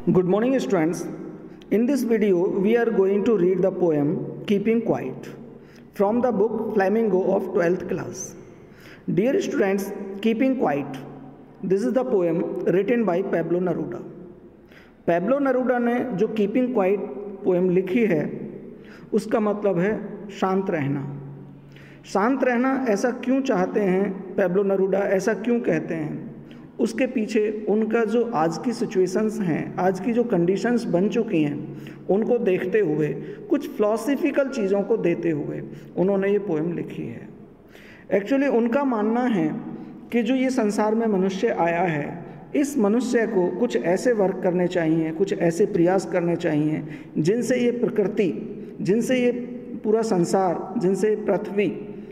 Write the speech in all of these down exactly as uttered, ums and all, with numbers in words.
Good morning, students. In this video, we are going to read the poem Keeping Quiet from the book Flamingo of twelfth class. Dear students, Keeping Quiet. This is the poem written by Pablo Neruda. Pablo Neruda ने जो keeping quiet poem लिखी है उसका मतलब है शांत रहना। शांत रहना ऐसा क्यों चाहते हैं पैब्लो नरूडा, ऐसा क्यों कहते हैं? उसके पीछे उनका जो आज की सिचुएशंस हैं, आज की जो कंडीशंस बन चुकी हैं, उनको देखते हुए, कुछ फिलॉसफिकल चीज़ों को देते हुए उन्होंने ये पोएम लिखी है। एक्चुअली उनका मानना है कि जो ये संसार में मनुष्य आया है, इस मनुष्य को कुछ ऐसे वर्क करने चाहिए, कुछ ऐसे प्रयास करने चाहिए जिनसे ये प्रकृति, जिनसे ये पूरा संसार, जिनसे पृथ्वी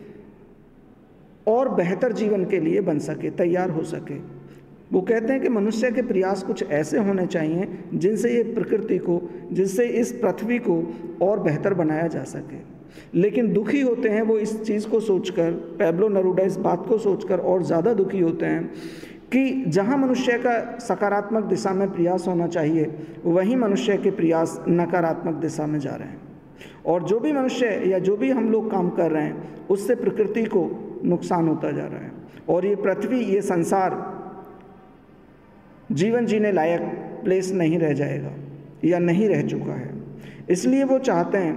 और बेहतर जीवन के लिए बन सके, तैयार हो सके। वो कहते हैं कि मनुष्य के प्रयास कुछ ऐसे होने चाहिए जिनसे ये प्रकृति को, जिससे इस पृथ्वी को और बेहतर बनाया जा सके। लेकिन दुखी होते हैं वो इस चीज़ को सोचकर, पैब्लो नेरुडा इस बात को सोचकर और ज़्यादा दुखी होते हैं कि जहाँ मनुष्य का सकारात्मक दिशा में प्रयास होना चाहिए, वहीं मनुष्य के प्रयास नकारात्मक दिशा में जा रहे हैं। और जो भी मनुष्य या जो भी हम लोग काम कर रहे हैं, उससे प्रकृति को नुकसान होता जा रहा है और ये पृथ्वी, ये संसार जीवन जीने लायक प्लेस नहीं रह जाएगा या नहीं रह चुका है। इसलिए वो चाहते हैं,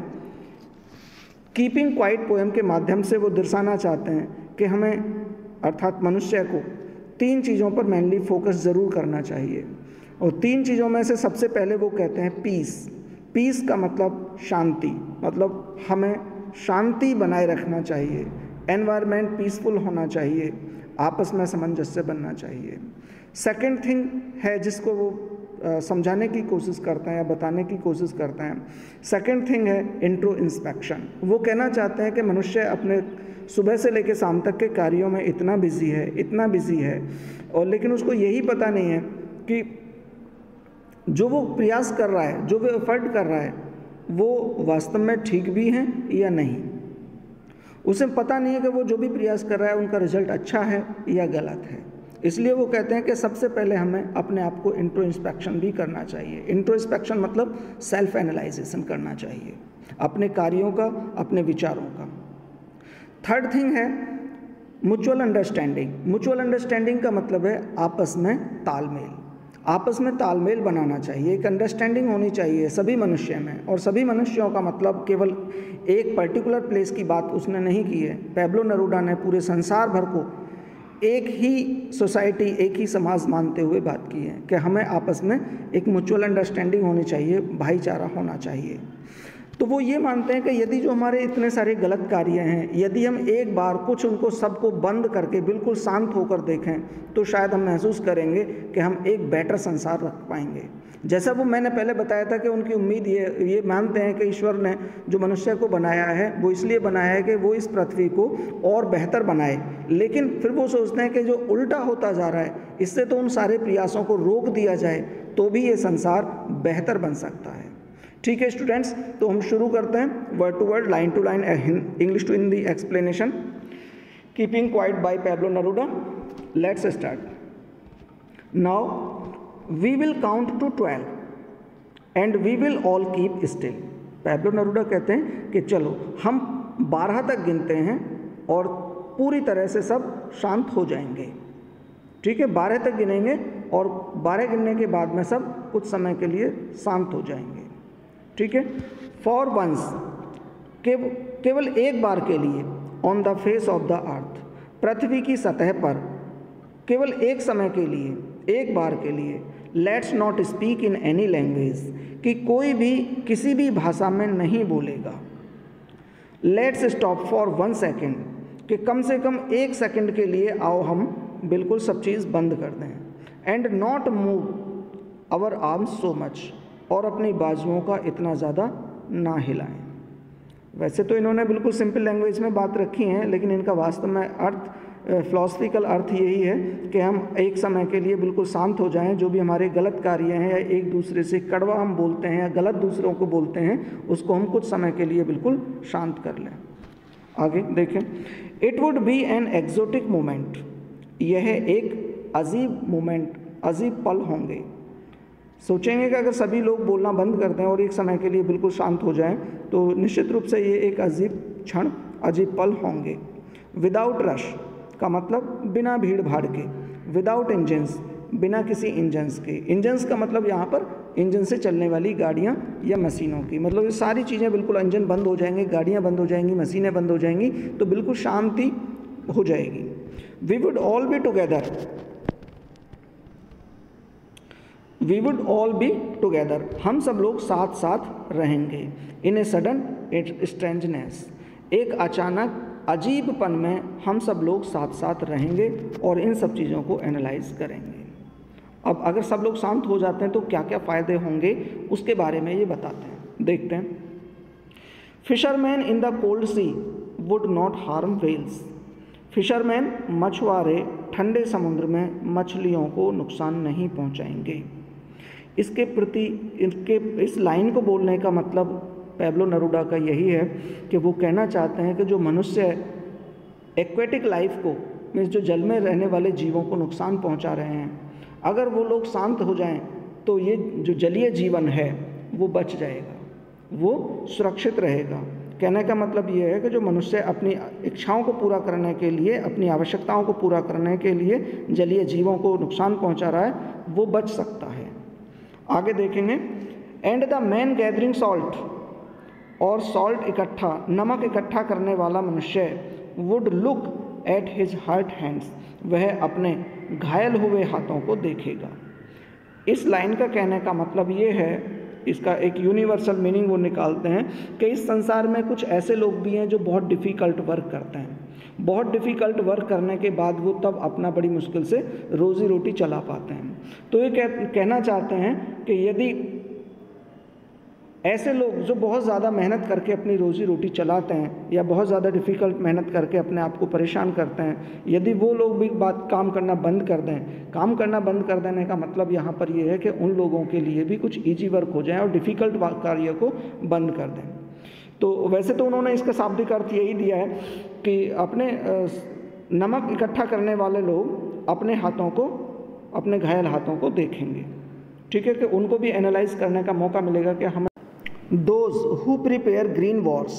कीपिंग क्वाइट पोएम के माध्यम से वो दर्शाना चाहते हैं कि हमें अर्थात मनुष्य को तीन चीज़ों पर मेनली फोकस ज़रूर करना चाहिए। और तीन चीज़ों में से सबसे पहले वो कहते हैं पीस। पीस का मतलब शांति, मतलब हमें शांति बनाए रखना चाहिए, एनवायरनमेंट पीसफुल होना चाहिए, आपस में सामंजस्य बनना चाहिए। सेकंड थिंग है जिसको वो आ, समझाने की कोशिश करते हैं या बताने की कोशिश करते हैं, सेकंड थिंग है इंट्रो इंस्पेक्शन। वो कहना चाहते हैं कि मनुष्य अपने सुबह से लेकर शाम तक के कार्यों में इतना बिजी है, इतना बिजी है, और लेकिन उसको यही पता नहीं है कि जो वो प्रयास कर रहा है, जो वो एफर्ट कर रहा है, वो वास्तव में ठीक भी हैं या नहीं। उसे पता नहीं है कि वो जो भी प्रयास कर रहा है उनका रिजल्ट अच्छा है या गलत है। इसलिए वो कहते हैं कि सबसे पहले हमें अपने आप को इंट्रो इंस्पेक्शन भी करना चाहिए। इंट्रो इंस्पेक्शन मतलब सेल्फ एनालाइजेशन करना चाहिए अपने कार्यों का, अपने विचारों का। थर्ड थिंग है म्यूचुअल अंडरस्टैंडिंग। म्यूचुअल अंडरस्टैंडिंग का मतलब है आपस में तालमेल, आपस में तालमेल बनाना चाहिए, एक अंडरस्टैंडिंग होनी चाहिए सभी मनुष्य में। और सभी मनुष्यों का मतलब केवल एक पर्टिकुलर प्लेस की बात उसने नहीं की है। पैब्लो नेरुडा ने पूरे संसार भर को एक ही सोसाइटी, एक ही समाज मानते हुए बात की है कि हमें आपस में एक म्यूचुअल अंडरस्टैंडिंग होनी चाहिए, भाईचारा होना चाहिए। तो वो ये मानते हैं कि यदि जो हमारे इतने सारे गलत कार्य हैं, यदि हम एक बार कुछ उनको सबको बंद करके बिल्कुल शांत होकर देखें, तो शायद हम महसूस करेंगे कि हम एक बेटर संसार रख पाएंगे। जैसा वो मैंने पहले बताया था कि उनकी उम्मीद ये ये मानते हैं कि ईश्वर ने जो मनुष्य को बनाया है वो इसलिए बनाया है कि वो इस पृथ्वी को और बेहतर बनाए। लेकिन फिर वो सोचते हैं कि जो उल्टा होता जा रहा है, इससे तो उन सारे प्रयासों को रोक दिया जाए तो भी ये संसार बेहतर बन सकता है। ठीक है स्टूडेंट्स, तो हम शुरू करते हैं word to word, line to line, English to Hindi explanation. Keeping quiet by Pablo Neruda. Let's start. Now we will count to twelve and we will all keep still. Pablo Neruda कहते हैं कि चलो हम बारह तक गिनते हैं और पूरी तरह से सब शांत हो जाएंगे। ठीक है, बारह तक गिनेंगे और बारह गिनने के बाद में सब कुछ समय के लिए शांत हो जाएंगे। ठीक है। फॉर वंस, केव, केवल एक बार के लिए, on the face of the earth, पृथ्वी की सतह पर केवल एक समय के लिए, एक बार के लिए, let's not speak in any language, कि कोई भी किसी भी भाषा में नहीं बोलेगा। Let's stop for one second, कि कम से कम एक सेकंड के लिए आओ हम बिल्कुल सब चीज़ बंद कर दें। And not move our arms so much, और अपनी बाजुओं का इतना ज़्यादा ना हिलाएं। वैसे तो इन्होंने बिल्कुल सिंपल लैंग्वेज में बात रखी है, लेकिन इनका वास्तव में अर्थ, फिलॉसफिकल अर्थ यही है कि हम एक समय के लिए बिल्कुल शांत हो जाएं। जो भी हमारे गलत कार्य हैं या एक दूसरे से कड़वा हम बोलते हैं या गलत दूसरों को बोलते हैं, उसको हम कुछ समय के लिए बिल्कुल शांत कर लें। आगे देखें। It would be an exotic moment, यह एक अजीब मोमेंट, अजीब पल होंगे। सोचेंगे कि अगर सभी लोग बोलना बंद कर दें और एक समय के लिए बिल्कुल शांत हो जाएं तो निश्चित रूप से ये एक अजीब क्षण, अजीब पल होंगे। विदाउट रश का मतलब बिना भीड़ भाड़ के, विदाउट इंजन्स बिना किसी इंजन्स के। इंजन्स का मतलब यहाँ पर इंजन से चलने वाली गाड़ियाँ या मशीनों की, मतलब ये सारी चीज़ें बिल्कुल, इंजन बंद हो जाएंगे, गाड़ियाँ बंद हो जाएंगी, मशीनें बंद हो जाएंगी, तो बिल्कुल शांति हो जाएगी। We would all be together, we would all be together, हम सब लोग साथ साथ रहेंगे। इन ए सडन स्ट्रेंजनेस, एक अचानक अजीबपन में हम सब लोग साथ साथ रहेंगे और इन सब चीज़ों को एनालाइज करेंगे। अब अगर सब लोग शांत हो जाते हैं तो क्या क्या फ़ायदे होंगे उसके बारे में ये बताते हैं, देखते हैं। Fisherman in the cold sea would not harm whales, fisherman मछुआरे ठंडे समुद्र में मछलियों को नुकसान नहीं पहुंचाएंगे। इसके प्रति इसके इस लाइन को बोलने का मतलब पैब्लो नेरूदा का यही है कि वो कहना चाहते हैं कि जो मनुष्य एक्वेटिक लाइफ को, मीन्स जो जल में रहने वाले जीवों को नुकसान पहुंचा रहे हैं, अगर वो लोग शांत हो जाएं तो ये जो जलीय जीवन है वो बच जाएगा, वो सुरक्षित रहेगा। कहने का मतलब ये है कि जो मनुष्य अपनी इच्छाओं को पूरा करने के लिए, अपनी आवश्यकताओं को पूरा करने के लिए जलीय जीवों को नुकसान पहुंचा रहा है वो बच सकता है। आगे देखेंगे। And the man gathering salt, और सॉल्ट इकट्ठा, नमक इकट्ठा करने वाला मनुष्य, would look at his hurt hands, वह अपने घायल हुए हाथों को देखेगा। इस लाइन का कहने का मतलब ये है, इसका एक यूनिवर्सल मीनिंग वो निकालते हैं कि इस संसार में कुछ ऐसे लोग भी हैं जो बहुत डिफ़िकल्ट वर्क करते हैं, बहुत डिफ़िकल्ट वर्क करने के बाद वो तब अपना बड़ी मुश्किल से रोज़ी रोटी चला पाते हैं। तो ये कह, कहना चाहते हैं कि यदि ऐसे लोग जो बहुत ज़्यादा मेहनत करके अपनी रोज़ी रोटी चलाते हैं या बहुत ज़्यादा डिफ़िकल्ट मेहनत करके अपने आप को परेशान करते हैं, यदि वो लोग भी बात काम करना बंद कर दें, काम करना बंद कर देने का मतलब यहाँ पर ये है कि उन लोगों के लिए भी कुछ ईजी वर्क हो जाए और डिफ़िकल्ट कार्य को बंद कर दें। तो वैसे तो उन्होंने इसका शाब्दिक अर्थ यही दिया है कि अपने नमक इकट्ठा करने वाले लोग अपने हाथों को, अपने घायल हाथों को देखेंगे, ठीक है, कि उनको भी एनालाइज करने का मौका मिलेगा कि हम Those who prepare green wars,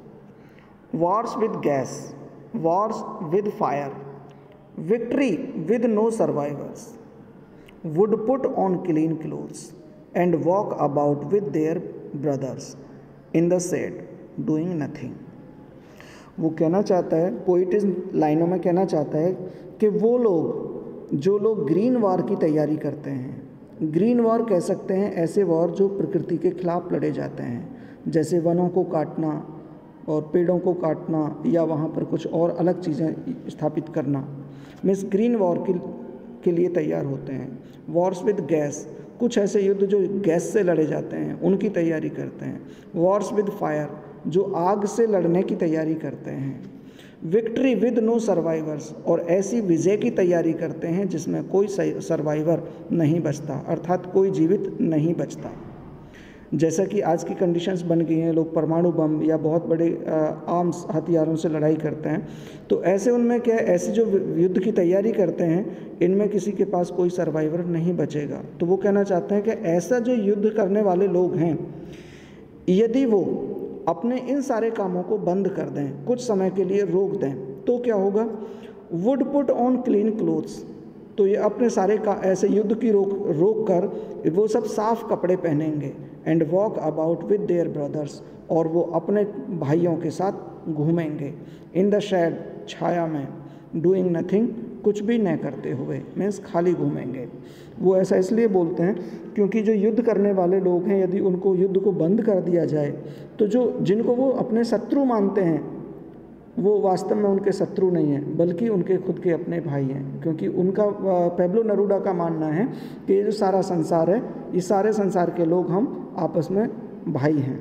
wars with gas, wars with fire, victory with no survivors, would put on clean clothes and walk about with their brothers in the shade, doing nothing. वो कहना चाहता है, poet इस लाइनों में कहना चाहता है कि वो लोग, जो लोग ग्रीन वॉर की तैयारी करते हैं, ग्रीन वॉर कह सकते हैं ऐसे वॉर जो प्रकृति के खिलाफ लड़े जाते हैं, जैसे वनों को काटना और पेड़ों को काटना या वहाँ पर कुछ और अलग चीज़ें स्थापित करना, मीन्स ग्रीन वॉर के, के लिए तैयार होते हैं। वॉर्स विद गैस, कुछ ऐसे युद्ध जो गैस से लड़े जाते हैं उनकी तैयारी करते हैं। वॉर्स विद फायर, जो आग से लड़ने की तैयारी करते हैं। विक्ट्री विद नो सर्वाइवर्स, और ऐसी विजय की तैयारी करते हैं जिसमें कोई सर्वाइवर नहीं बचता, अर्थात कोई जीवित नहीं बचता। जैसा कि आज की कंडीशंस बन गई हैं, लोग परमाणु बम या बहुत बड़े आर्म्स हथियारों से लड़ाई करते हैं, तो ऐसे उनमें क्या है, ऐसे जो युद्ध की तैयारी करते हैं इनमें किसी के पास कोई सर्वाइवर नहीं बचेगा। तो वो कहना चाहते हैं कि ऐसा जो युद्ध करने वाले लोग हैं, यदि वो अपने इन सारे कामों को बंद कर दें, कुछ समय के लिए रोक दें, तो क्या होगा, would put on clean clothes, तो ये अपने सारे का ऐसे युद्ध की रोक रोक कर वो सब साफ कपड़े पहनेंगे। And walk about with their brothers, और वो अपने भाइयों के साथ घूमेंगे। इन द शेड, छाया में, डूइंग नथिंग, कुछ भी न करते हुए, मीन्स खाली घूमेंगे। वो ऐसा इसलिए बोलते हैं क्योंकि जो युद्ध करने वाले लोग हैं, यदि उनको युद्ध को बंद कर दिया जाए तो जो जिनको वो अपने शत्रु मानते हैं वो वास्तव में उनके शत्रु नहीं हैं, बल्कि उनके खुद के अपने भाई हैं। क्योंकि उनका, पैब्लो नेरूदा का मानना है कि ये जो सारा संसार है, ये सारे संसार के लोग हम आपस में भाई हैं।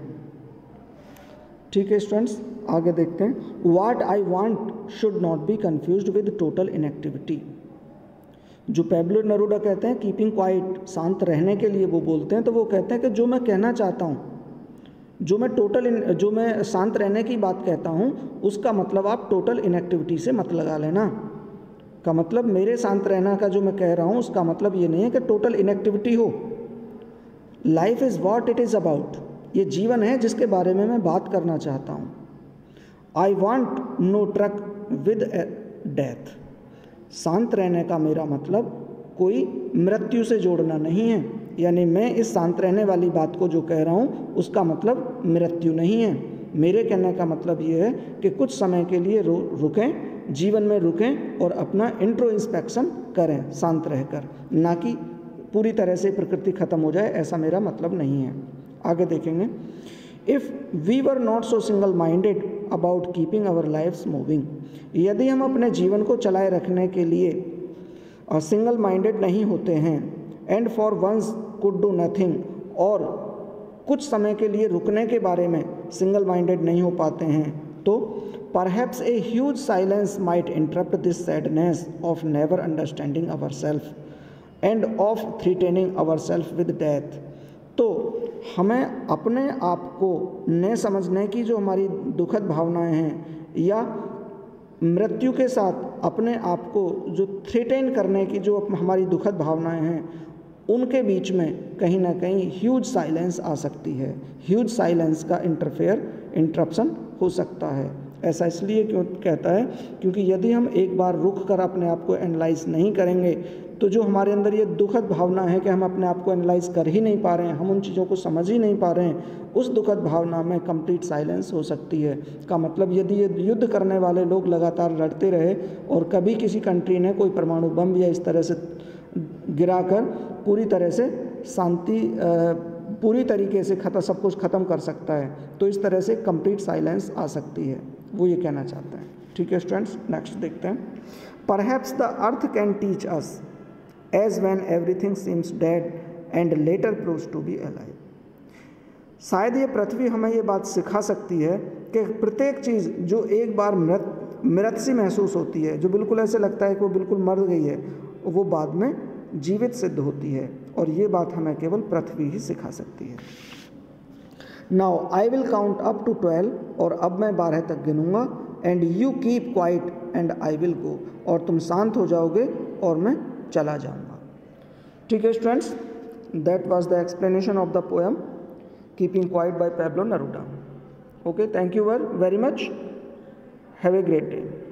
ठीक है स्टूडेंट्स, आगे देखते हैं। What I want should not be confused with total inactivity. जो पैब्लो नेरूदा कहते हैं कीपिंग क्वाइट, शांत रहने के लिए वो बोलते हैं, तो वो कहते हैं कि जो मैं कहना चाहता हूँ, जो मैं टोटल जो मैं शांत रहने की बात कहता हूँ, उसका मतलब आप टोटल इनएक्टिविटी से मत लगा लेना। का मतलब मेरे शांत रहना का जो मैं कह रहा हूँ उसका मतलब ये नहीं है कि टोटल इनएक्टिविटी हो, life is what it is about, ये जीवन है जिसके बारे में मैं बात करना चाहता हूँ। I want no truck with death, शांत रहने का मेरा मतलब कोई मृत्यु से जोड़ना नहीं है, यानी मैं इस शांत रहने वाली बात को जो कह रहा हूँ उसका मतलब मृत्यु नहीं है। मेरे कहने का मतलब ये है कि कुछ समय के लिए रो रुकें, जीवन में रुकें और अपना इंट्रोस्पेक्शन करें शांत रहकर, ना कि पूरी तरह से प्रकृति खत्म हो जाए, ऐसा मेरा मतलब नहीं है। आगे देखेंगे, if we were not so single minded about keeping our lifes moving, यदि हम अपने जीवन को चलाए रखने के लिए सिंगल माइंडेड नहीं होते हैं, and for once could do nothing, और कुछ समय के लिए रुकने के बारे में सिंगल माइंडेड नहीं हो पाते हैं, तो perhaps a huge silence might interrupt this sadness of never understanding our self and of threatening our self with death. तो हमें अपने आप को न समझने की जो हमारी दुखद भावनाएं हैं, या मृत्यु के साथ अपने आप को जो थ्रेटेन करने की जो हमारी दुखद भावनाएं हैं, उनके बीच में कहीं ना कहीं ह्यूज साइलेंस आ सकती है। ह्यूज साइलेंस का इंटरफेयर इंटरप्शन हो सकता है। ऐसा इसलिए क्यों कहता है, क्योंकि यदि हम एक बार रुक कर अपने आप को एनालाइज नहीं करेंगे, तो जो हमारे अंदर ये दुखद भावना है कि हम अपने आप को एनालाइज कर ही नहीं पा रहे हैं, हम उन चीज़ों को समझ ही नहीं पा रहे हैं, उस दुखद भावना में कंप्लीट साइलेंस हो सकती है। का मतलब यदि ये युद्ध करने वाले लोग लगातार लड़ते रहे और कभी किसी कंट्री ने कोई परमाणु बम या इस तरह से गिराकर पूरी तरह से शांति पूरी तरीके से खत्म सब कुछ ख़त्म कर सकता है, तो इस तरह से कंप्लीट साइलेंस आ सकती है, वो ये कहना चाहते हैं। ठीक है स्टूडेंट्स, नेक्स्ट देखते हैं। Perhaps the earth can teach us as when everything seems dead and later proves to be alive. शायद ये पृथ्वी हमें ये बात सिखा सकती है कि प्रत्येक चीज़ जो एक बार मृत मृत सी महसूस होती है, जो बिल्कुल ऐसे लगता है कि वो बिल्कुल मर गई है, वो बाद में जीवित सिद्ध होती है, और ये बात हमें केवल पृथ्वी ही सिखा सकती है। Now I will count up to twelve, और अब मैं बारह तक गिनूंगा, and you keep quiet and I will go, और तुम शांत हो जाओगे और मैं चला जाऊंगा। ठीक है students, that was the explanation of the poem keeping quiet by Pablo Neruda. Okay, thank you very much, have a great day.